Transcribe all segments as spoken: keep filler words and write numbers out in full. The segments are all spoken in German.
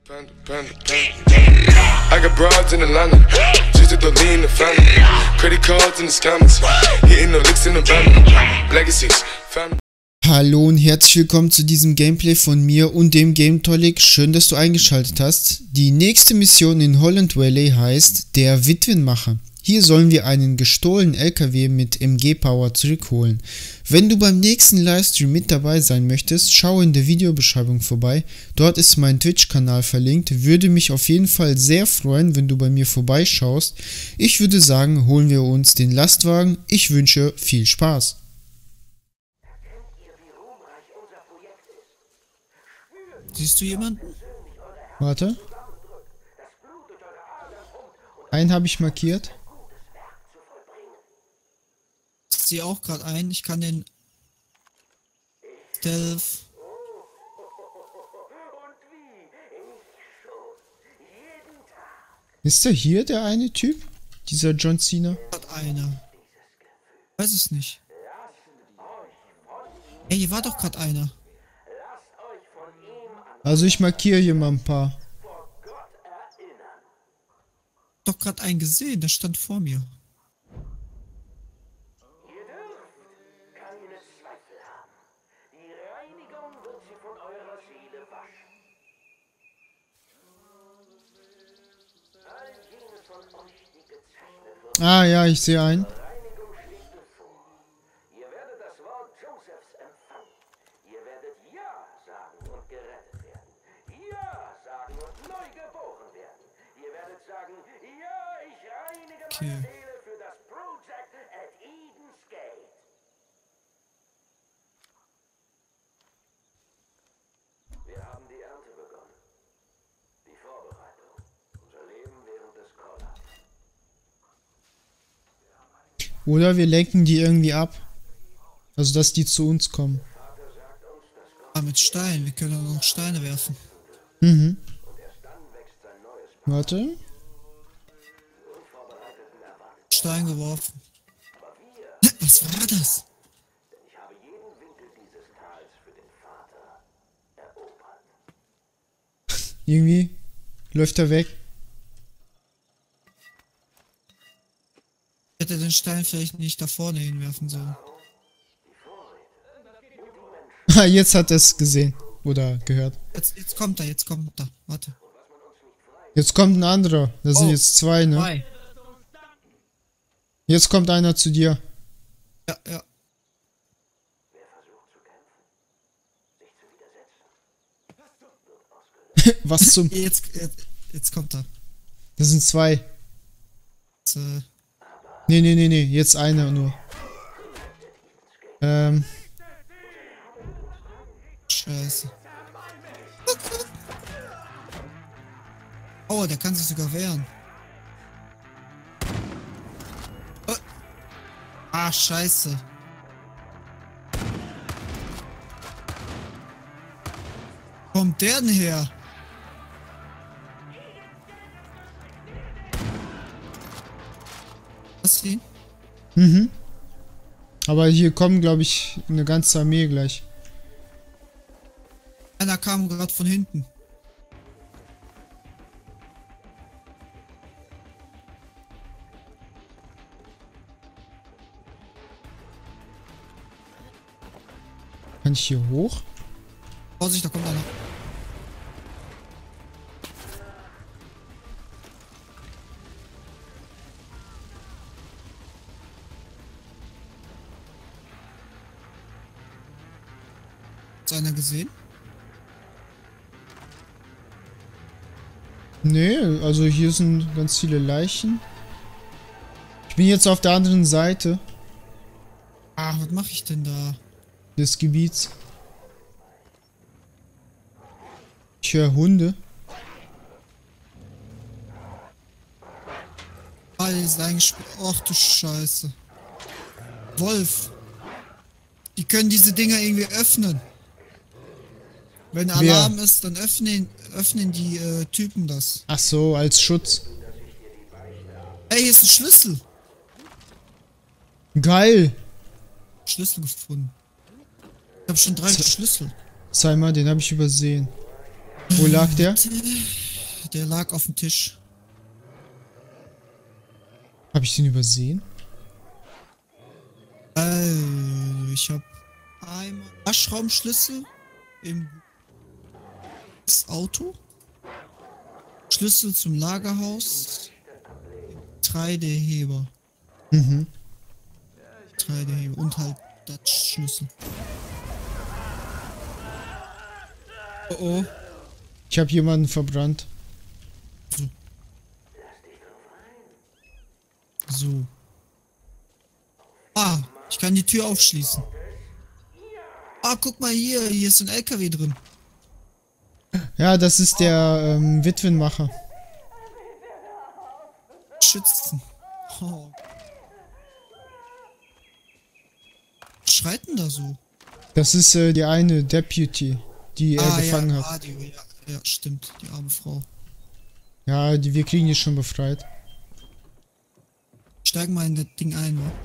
Panda, panda, panda. I got broads in Atlanta, just to lean in the family. Credit cards in the scammers, hitting the licks in the van. Legacies, family. Hallo und herzlich willkommen zu diesem Gameplay von mir und dem GameTolic. Schön, dass du eingeschaltet hast. Die nächste Mission in Holland Valley heißt der Witwenmacher. Hier sollen wir einen gestohlenen L K W mit M G-Power zurückholen. Wenn du beim nächsten Livestream mit dabei sein möchtest, schau in der Videobeschreibung vorbei. Dort ist mein Twitch-Kanal verlinkt. Würde mich auf jeden Fall sehr freuen, wenn du bei mir vorbeischaust. Ich würde sagen, holen wir uns den Lastwagen. Ich wünsche viel Spaß. Siehst du jemanden? Warte. Einen habe ich markiert. Ich sehe auch gerade ein. Ich kann den Stealth. Ist der hier der eine Typ? Dieser John Cena? Hat einer. Weiß es nicht. Ey, hier war doch gerade einer. Also ich markiere hier mal ein paar. Doch gerade einen gesehen, der stand vor mir. Ah ja, ich sehe einen. Ihr werdet das Wort Josephs empfangen. Ihr werdet Ja sagen und gerettet werden. Ja sagen und neu geboren werden. Ihr werdet sagen, ja, ich reinige Okay. meine Seele für das Project at Eden's Gate. Wir haben die Ernte begonnen. Die Vorbereitung. Unser Leben während des Kollaps. Oder wir lenken die irgendwie ab. Also dass die zu uns kommen. Ah, mit Stein. Wir können auch noch Steine werfen. Mhm. Warte. Stein geworfen. Was war das? Ich habe jeden Winkel dieses Tals für den Vater erobert. Irgendwie läuft er weg. Ich hätte den Stein vielleicht nicht da vorne hinwerfen sollen. Ah, jetzt hat er es gesehen. Oder gehört. Jetzt, jetzt kommt er, jetzt kommt er. Warte. Jetzt kommt ein anderer. Das sind Oh, jetzt zwei, ne? Zwei. Jetzt kommt einer zu dir. Ja, ja. Was zum... Jetzt, jetzt, jetzt kommt er. Das sind zwei. Jetzt, äh, Nee, nee, nee, nee. Jetzt einer nur. Ähm... Scheiße. Oh, der kann sich sogar wehren. Oh. Ah, scheiße. Wo kommt der denn her? Was ihn? Mhm. Aber hier kommen, glaube ich, eine ganze Armee gleich. Einer kam gerade von hinten. Kann ich hier hoch? Vorsicht, da kommt einer. Hast du einer gesehen? Nee, also hier sind ganz viele Leichen. Ich bin jetzt auf der anderen Seite Ah, was mache ich denn da? des Gebiets. Ich höre Hunde. Ah, der ist eingesperrt. Ach du Scheiße. Wolf. Die können diese Dinger irgendwie öffnen. Wenn Wer? Alarm ist, dann öffnen, öffnen die äh, Typen das. Ach so, als Schutz. Ey, hier ist ein Schlüssel. Geil. Schlüssel gefunden. Ich habe schon drei Z- Schlüssel. Zeig mal, den habe ich übersehen. Wo lag der? Der lag auf dem Tisch. Habe ich den übersehen? Also, ich habe einmal Waschraumschlüssel im das Auto, Schlüssel zum Lagerhaus, Getreideheber. Mhm. Getreideheber und halt das Schlüssel. Oh oh. Ich habe jemanden verbrannt. So. Ah, ich kann die Tür aufschließen. Ah, guck mal hier, hier ist ein L K W drin. Ja, das ist der ähm, Witwenmacher. Schützen. Oh. Was schreit denn da so? Das ist äh, die eine Deputy, die er ah, gefangen ja, hat. Radio, ja, ja, stimmt, die arme Frau. Ja, die, wir kriegen die schon befreit. Steigen mal in das Ding ein, wa?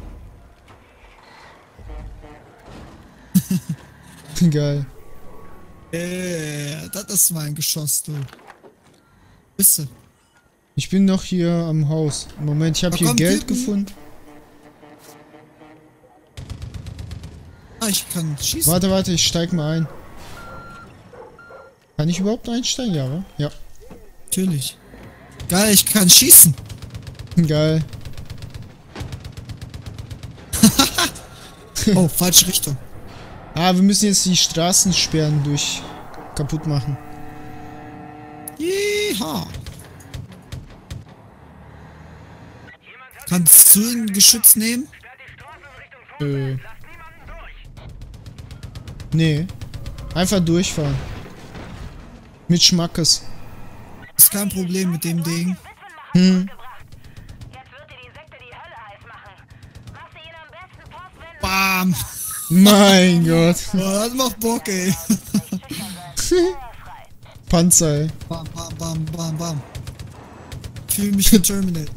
Geil. Äh, das ist mein Geschoss, du. Bist du? Ich bin noch hier am Haus. Moment, ich habe Da hier kommen Geld Typen. gefunden. Ah, ich kann schießen. Warte, warte, ich steig mal ein. Kann ich überhaupt einsteigen? Ja, wa? Ja. Natürlich. Geil, ich kann schießen. Geil. Oh, falsche Richtung. Ah, wir müssen jetzt die Straßensperren durch kaputt machen. Jeha. Kannst du ein Geschütz nehmen? Äh. Nee. Einfach durchfahren. Mit Schmackes. Ist kein Problem mit dem Ding. Hm. Jetzt wird dir die Sekte die Hölle heiß machen. Mach sie ihnen am besten Post, wenn Bam. Mein Gott. Oh, das macht Bock, ey. Panzer, ey. Bam, bam, bam, bam, bam. Ich fühle mich wie Terminator.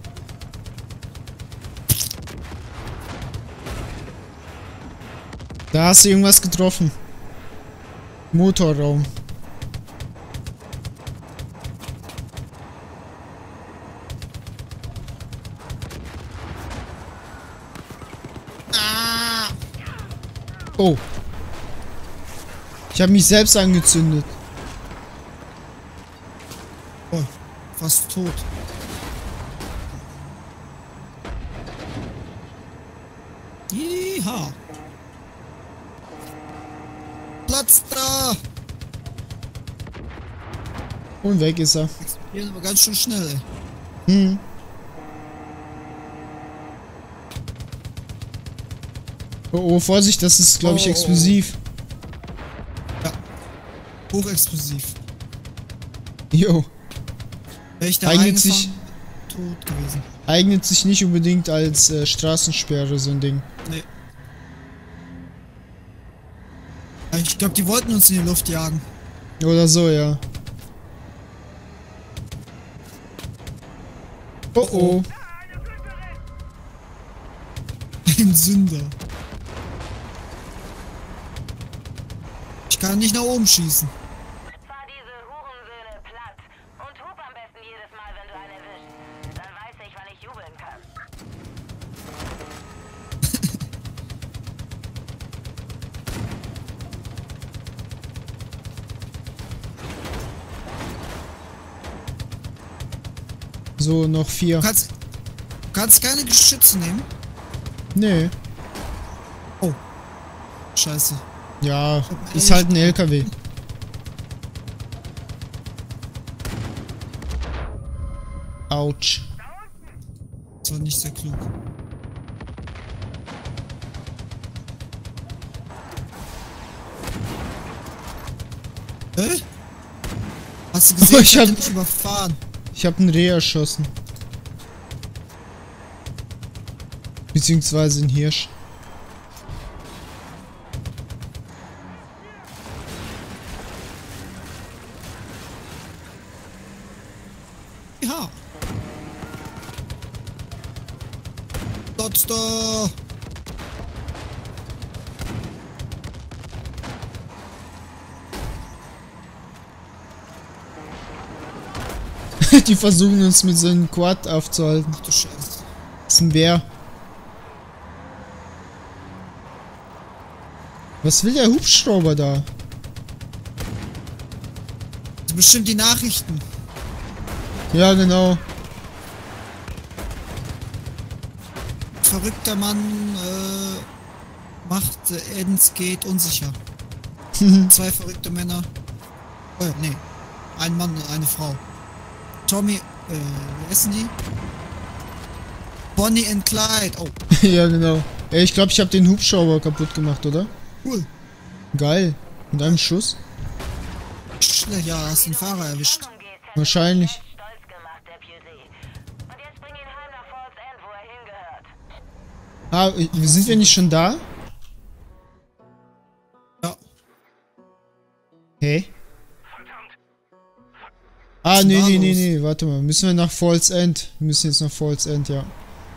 Da hast du irgendwas getroffen. Motorraum. Oh. Ich habe mich selbst angezündet. Oh, fast tot. Jeha. Platz da. Und weg ist er. Hier ist aber ganz schön schnell, ey. Hm. Oh, oh, Vorsicht, das ist, glaube ich, Oh, oh, oh. explosiv. Ja. Hochexplosiv. Jo. Wäre ich da Eignet sich, reingefahren, tot gewesen. eignet sich nicht unbedingt als äh, Straßensperre, so ein Ding. Nee. Ich glaube, die wollten uns in die Luft jagen. Oder so, ja. Oh oh. Ein Sünder. Ich kann nicht nach oben schießen. fahr diese Hurensöhne platt. Und hup am besten jedes Mal, wenn du einen erwischst. Dann weiß ich, wann ich jubeln kann. So, noch vier. Du kannst, du kannst keine Geschütze nehmen. Nee. Oh. Scheiße. Ja, ist halt ein L K W. Autsch. Das war nicht sehr klug. Hä? Hast du gesehen, Oh, ich ich hab hab- dich überfahren. Ich habe einen Reh erschossen. Beziehungsweise einen Hirsch. Ja. Platz da. Die versuchen uns mit so einem Quad aufzuhalten. Ach du Scheiße. Das ist ein Bär. Was will der Hubschrauber da? Das sind bestimmt die Nachrichten. Ja, genau. Verrückter Mann äh, macht äh, Edens Gate unsicher. Zwei verrückte Männer. Oh, nee. Ein Mann und eine Frau. Tommy, äh, wie heißen die? Bonnie and Clyde. Oh, Ja, genau. Ey, ich glaube, ich habe den Hubschrauber kaputt gemacht, oder? cool. Geil. Mit einem Schuss? Schlecht, ja, hast den Fahrer erwischt. Wahrscheinlich. Stolz gemacht, Deputy. Und jetzt bring ihn heim nach Falls End, wo er hingehört. Ah, sind wir nicht schon da? Ja. Hä? Ah, ist nee, denn da nee, nee, los? nee, warte mal. Müssen wir nach Falls End? Wir müssen jetzt nach Falls End, ja.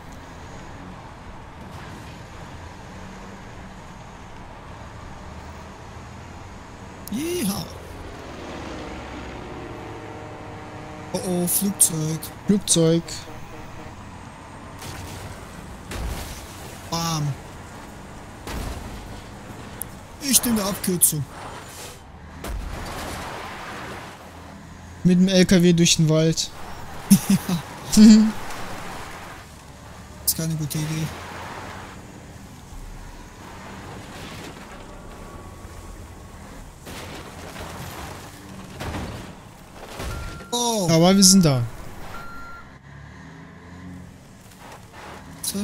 Jeha. Oh oh, Flugzeug. Flugzeug. Bam. Ich nehme die Abkürzung. Mit dem L K W durch den Wald. Ist keine gute Idee. Oh, Aber wir sind da. so.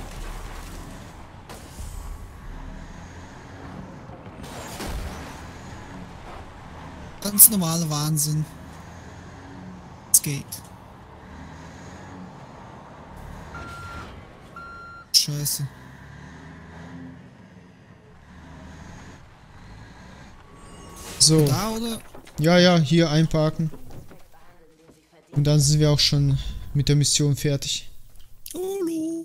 Ganz normale Wahnsinn. Es geht. Scheiße. So. Da oder? Ja, ja, hier einparken. Und dann sind wir auch schon mit der Mission fertig. Hallo.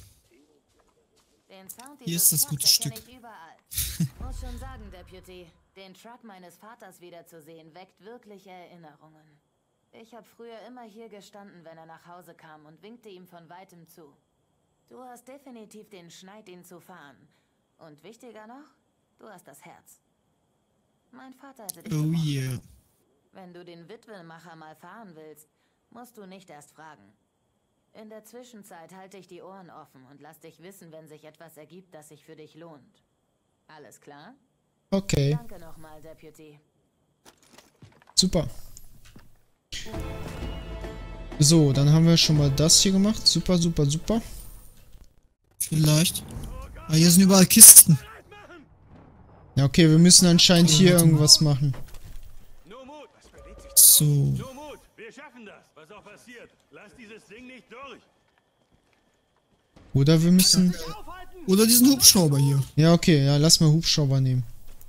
Den Sound Hier ist dieses das gute Trucks erkenne Stück. ich überall. Muss schon sagen, Deputy, den Truck meines Vaters wiederzusehen, weckt wirkliche Erinnerungen. Ich habe früher immer hier gestanden, wenn er nach Hause kam und winkte ihm von weitem zu. Du hast definitiv den Schneid, ihn zu fahren. Und wichtiger noch, du hast das Herz. Mein Vater hätte dich Oh gemocht. yeah. Wenn du den Witwenmacher mal fahren willst, musst du nicht erst fragen. In der Zwischenzeit halte ich die Ohren offen und lass dich wissen, wenn sich etwas ergibt, das sich für dich lohnt. Alles klar? Okay, Danke nochmal, Deputy. super. So, dann haben wir schon mal das hier gemacht. Super, super, super. Vielleicht. Ah, hier sind überall Kisten. Ja, okay, wir müssen anscheinend hier warte mal. irgendwas machen. Nur Mut, was bewegt sich? So. Nur Mut, wir schaffen das. Was auch passiert, lass dieses Ding nicht durch. Oder wir müssen... Oder diesen Hubschrauber hier. Ja, okay, ja, lass mal Hubschrauber nehmen.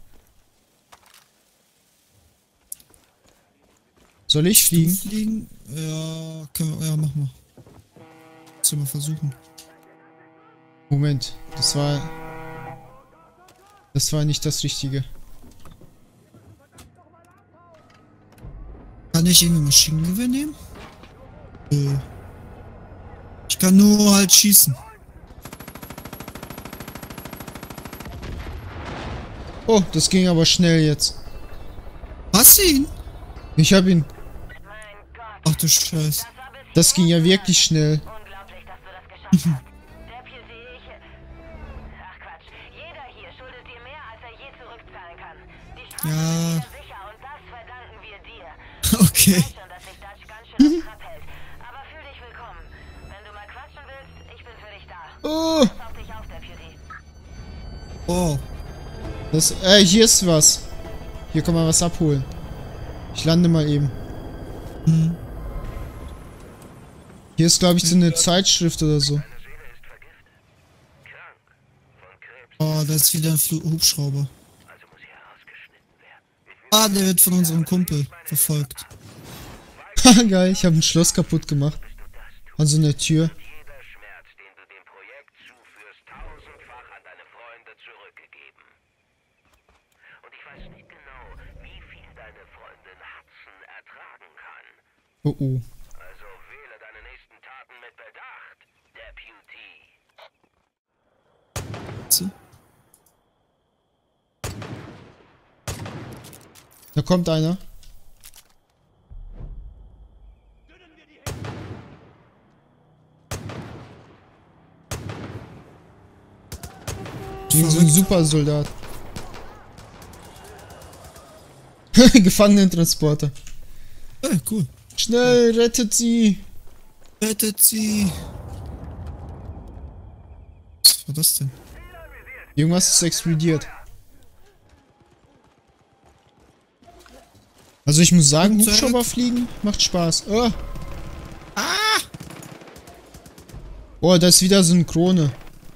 Soll ich fliegen? Fliegen? Ja, können wir, ja, mach mal. Sollen wir versuchen. Moment, das war... Das war nicht das Richtige. Kann ich irgendwie Maschinengewehr nehmen? Äh. Ich kann nur halt schießen. Oh, das ging aber schnell jetzt. Hast du ihn? Ich hab ihn. Mein Gott, Ach du Scheiße. das war bisher Das ging ja wirklich schnell. unglaublich, dass du das geschafft hast. Deputy, ich... Ach Quatsch, jeder hier schuldet dir mehr, als er je zurückzahlen kann. Die Strafe Ja. ist dir sicher und das verdanken wir dir. Okay. Ich weiß schon, dass sich Dutch ganz schön am Trab hält, aber fühl dich willkommen. Wenn du mal quatschen willst, ich bin für dich da. Oh, Pass auf dich auf, Deputy. Oh. das... Äh, hier ist was. Hier kann man was abholen. Ich lande mal eben. Hm. Hier ist, glaube ich, so eine Zeitschrift oder so. Oh, da ist wieder ein Flu Hubschrauber. Ah, der wird von unserem Kumpel verfolgt. Haha, geil, ich habe ein Schloss kaputt gemacht. An so einer Tür. Jeder Schmerz, den du dem Projekt zuführst, tausendfach an deine Freunde zurückgegeben. Und ich weiß nicht genau, wie viel deine Freundin Hudson ertragen kann. Oh oh. Also wähle deine nächsten Taten mit Bedacht, Deputy. So. Da kommt einer. Gegen so ein Supersoldat. Gefangenentransporter. Hey, cool. Schnell, rettet sie! Rettet sie. Was war das denn? Irgendwas ist explodiert. Also ich muss sagen, Flugzeug. Hubschrauber fliegen macht Spaß. Oh. Ah! Oh, da ist wieder so eine Krone.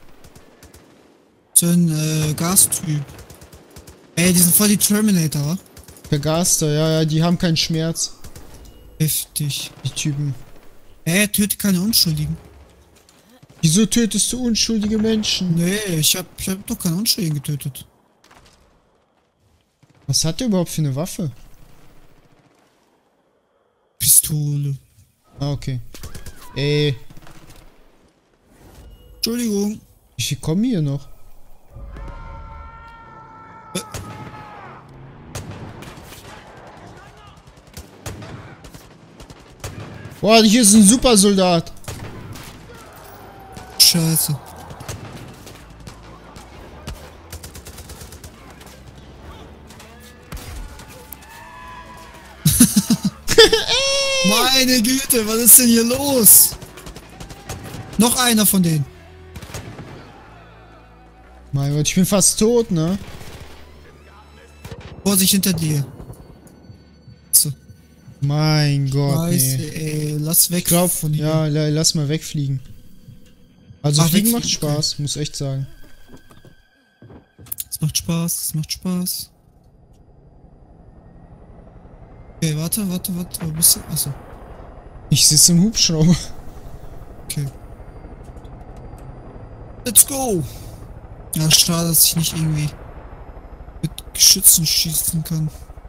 So ein äh, Gastyp. Ey, die sind voll die Terminator, wa? Vergaster, ja, ja, die haben keinen Schmerz. Heftig. Die Typen. Ey, töte keine Unschuldigen. Wieso tötest du unschuldige Menschen? Nee, ich hab, ich hab doch keine Unschuldigen getötet. Was hat der überhaupt für eine Waffe? Pistole. Ah, okay. Ey, Entschuldigung. wie viel kommen hier noch? Boah, hier ist ein Supersoldat. Scheiße. Meine Güte, was ist denn hier los? Noch einer von denen. Mein Gott, ich bin fast tot, ne? Vorsicht hinter dir. So. Mein Gott, Scheiße, nee. ey. Lass weg Ich glaub, von hier. ja, la- lass mal wegfliegen. Also Ach, fliegen macht wegfliegen, Spaß, muss echt sagen. Es macht Spaß, es macht Spaß. Okay, warte, warte, warte. Wo bist du? Achso, Ich sitze im Hubschrauber. okay. Let's go! Ja, schade, dass ich nicht irgendwie mit Geschützen schießen kann.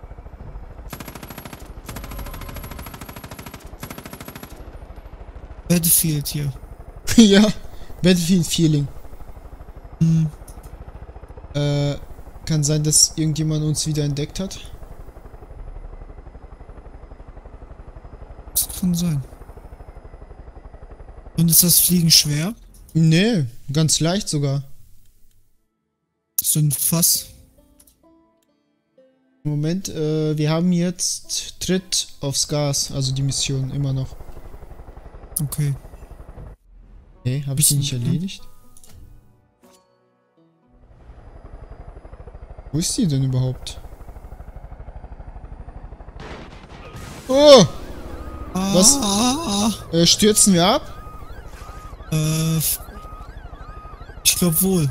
Battlefield hier. Ja, Battlefield Feeling. Hm. Äh, kann sein, dass irgendjemand uns wieder entdeckt hat. Das kann sein. Und ist das Fliegen schwer? Nee, ganz leicht sogar. So ein Fass. Moment, äh, wir haben jetzt Tritt aufs Gas, also die Mission immer noch. Okay. Nee, habe ich die nicht erledigt? Wo ist die denn überhaupt? Oh! Was? Ah, Äh, stürzen wir ab? äh, ich glaube wohl.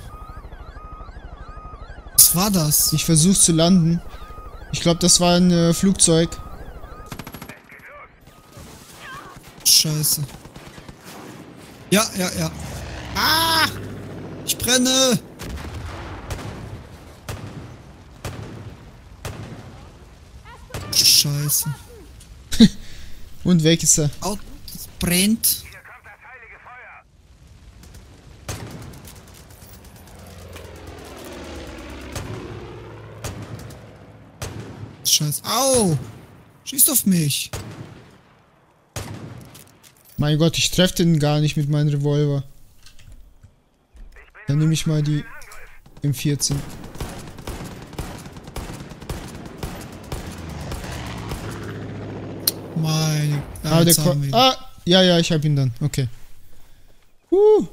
Was war das? Ich versuche zu landen. Ich glaube, das war ein äh, Flugzeug. Scheiße. Ja, ja, ja. Ah! Ich brenne! Scheiße. Und weg ist er. Au, das brennt. Scheiße. Au! Schießt auf mich. Mein Gott, ich treffe den gar nicht mit meinem Revolver. Dann nehme ich mal die M vierzehn. Meine. Ja, Ah, der jetzt haben Ko wir ihn. ah, ja, ja, ich hab ihn dann. Okay. Uh.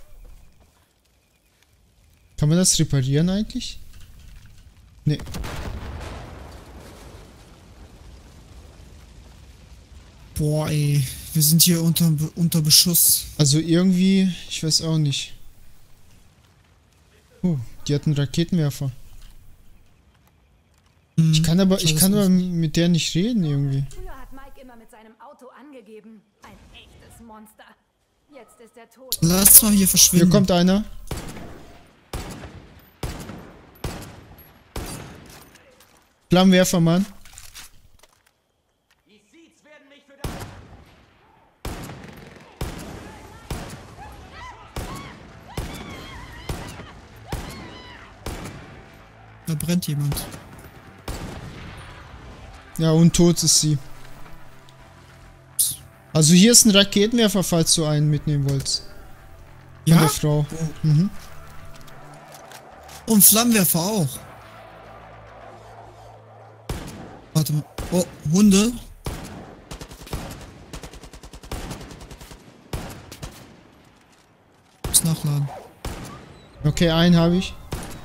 Kann man das reparieren eigentlich? Nee. Boah, ey. Wir sind hier unter, unter Beschuss. Also irgendwie, ich weiß auch nicht. Oh, die hatten Raketenwerfer. Hm, Ich kann aber, ich scheiße. kann aber mit der nicht reden irgendwie. Früher hat Mike immer mit seinem Auto angegeben. Ein echtes Monster. Jetzt ist er tot. Lass mal hier verschwinden. Hier kommt einer. Flammenwerfer, Mann. Da brennt jemand. Ja, und tot ist sie. Also hier ist ein Raketenwerfer, falls du einen mitnehmen wolltest. Von Ja? der Frau. Mhm. Und Flammenwerfer auch. Warte mal. Oh, Hunde. Muss nachladen. Okay, einen habe ich.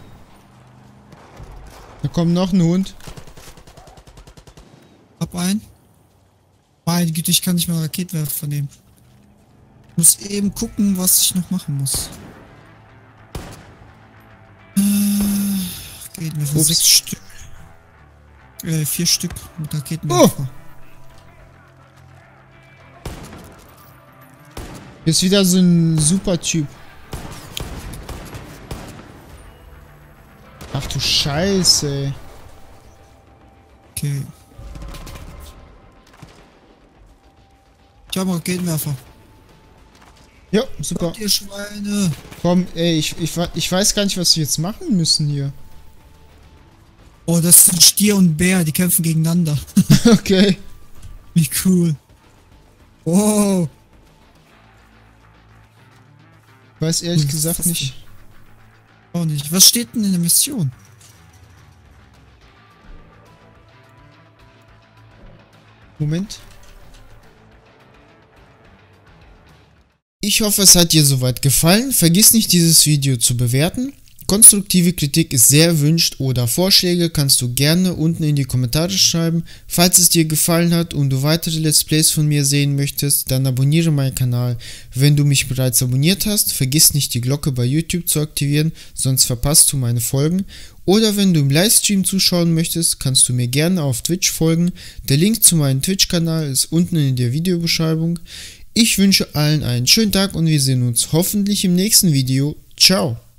Da kommt noch ein Hund. Hab einen. Meine Güte, ich kann nicht mal Raketenwerfer nehmen. Ich muss eben gucken, was ich noch machen muss. Äh, Raketenwerfer, Ups. sechs Stück. Äh, vier Stück mit Raketenwerfer. Hier ist wieder so ein super Typ. Ach du Scheiße, ey. Okay. Ich habe Raketenwerfer. Ja, super. Kommt ihr Schweine. Komm, ey, ich, ich, ich weiß gar nicht, was wir jetzt machen müssen hier. Oh, das sind Stier und Bär, die kämpfen gegeneinander. Okay. Wie cool. Wow. Ich weiß ehrlich Was ist gesagt das nicht. Auch nicht. Was steht denn in der Mission? Moment. Ich hoffe, es hat dir soweit gefallen. Vergiss nicht, dieses Video zu bewerten. Konstruktive Kritik ist sehr erwünscht oder Vorschläge kannst du gerne unten in die Kommentare schreiben. Falls es dir gefallen hat und du weitere Let's Plays von mir sehen möchtest, dann abonniere meinen Kanal. Wenn du mich bereits abonniert hast, vergiss nicht die Glocke bei YouTube zu aktivieren, sonst verpasst du meine Folgen. Oder wenn du im Livestream zuschauen möchtest, kannst du mir gerne auf Twitch folgen. Der Link zu meinem Twitch-Kanal ist unten in der Videobeschreibung. Ich wünsche allen einen schönen Tag und wir sehen uns hoffentlich im nächsten Video. Ciao!